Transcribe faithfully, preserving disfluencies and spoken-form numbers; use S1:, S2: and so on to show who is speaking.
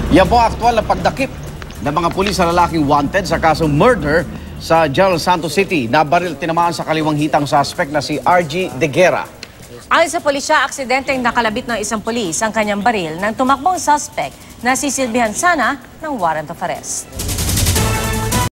S1: Yan po aktwal na pagdakip ng mga pulis sa lalaking wanted sa kasong murder sa General Santos City. Nabaril, tinamaan sa kaliwang hitang suspect na si R G De Guerra.
S2: Ayon sa pulisya, aksidenteng nakalabit ng isang pulis ang kanyang baril nang tumakbong suspect na sisilbihan sana ng warrant of arrest.